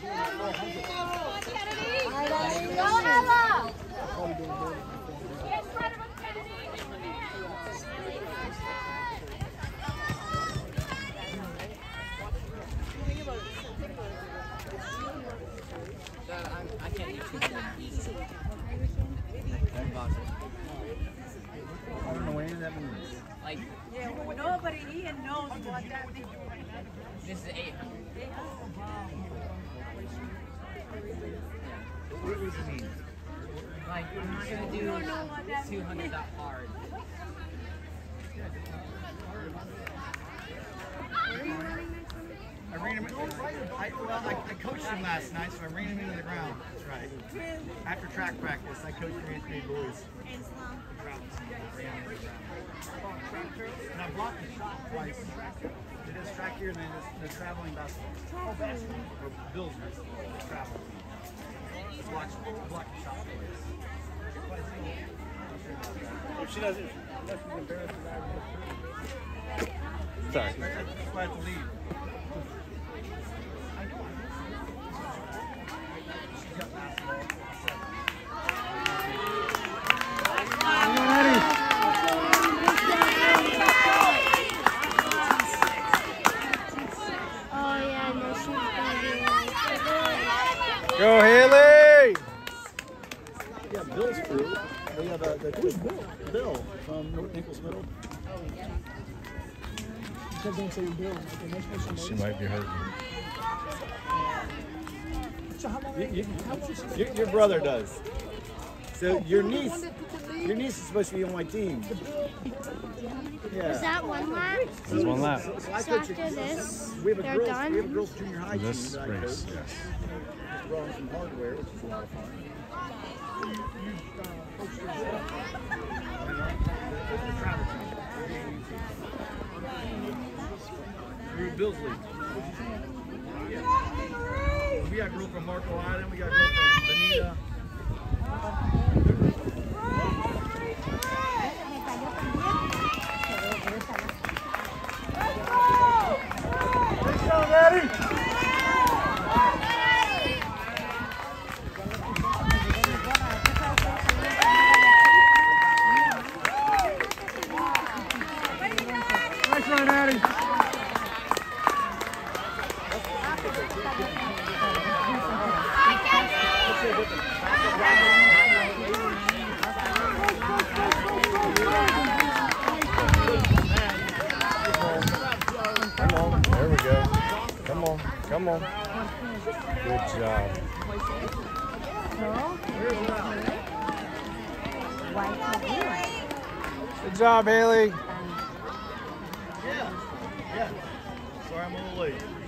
I can't eat too much. I don't know what any of that means. Like, yeah, well, nobody even knows what that means. this is 800. What does it mean? Like, I'm not gonna do 200 that hard. I ran him. I coached him last night, so I ran him into the ground. That's right. After track practice, I coached the 8th grade boys. And I blocked the shot twice. They did track here and then the traveling basketball. Oh, basketball. Or Bills travel. Blocked the shot twice. If she doesn't, that's embarrassing. Sorry. That's why I have to leave. Go, Haley! Yeah, Bill's crew. We have who's Bill? Bill from North Nichols Middle. She might be hurting. Your brother does. So your niece is supposed to be on my team. Yeah. Is that one lap? This is one lap. So So after this, we have they're a done? girls junior high This team that I race, coach. yes. We're on some hardware, which is a lot of fun. The travel team. We were Bill's league. We got a girl from Marco Island. We got a girl from Bonita. Let's go, Daddy! Nice run, Addie. Come on, there we go. Come on, come on. Good job. Good job, Haley. Yeah. Sorry I'm a little late.